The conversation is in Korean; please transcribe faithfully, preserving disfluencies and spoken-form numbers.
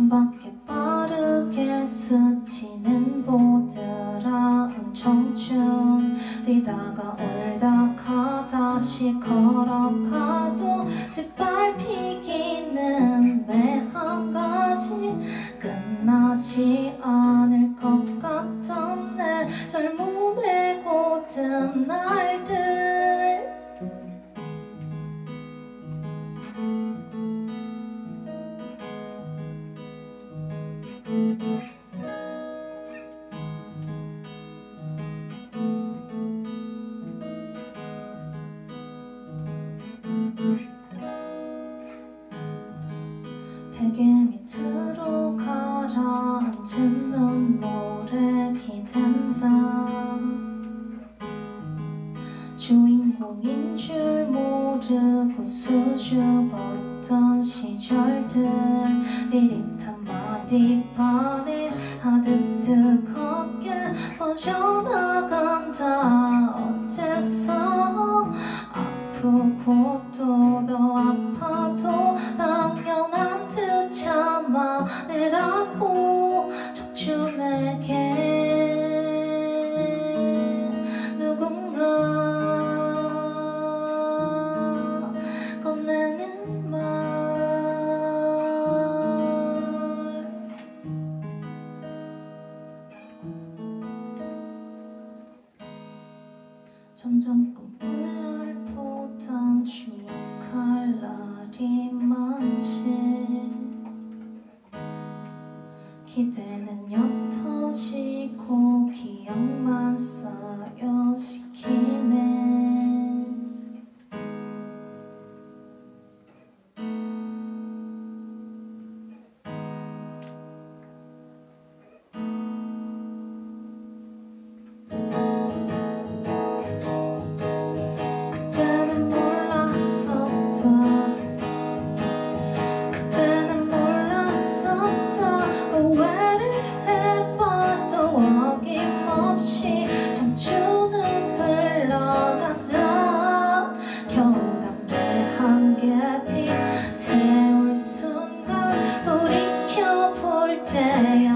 창밖에 빠르게 스치는 보드라운 청춘 뛰다가 올다가 다시 걸어가도 짓밟히기는 매 한 가지 끝나지 않을 것 같던 내 젊음의 고든 날들 베개 밑으로 가라앉은 눈물에 기댄 삶 주인공인 줄 모르고 수줍었던 시절들 비릿한 마디판에 하듯 뜨겁게 퍼져나간다. 어째서 아프고 또 더 아파도 당연한 듯 참아내라고 적중에게 누군가 건네는 말 점점 꿈꿀 날보단 추억할 날이 많지. 기대는 옅어지고 기억만 쌓여지키네. 그때는 몰랐었다. 그때는 몰랐었다. 후회를 해봐도 어김없이 청춘은 흘러간다. 겨우 담배 한 개 피태울 순간 돌이켜볼 때야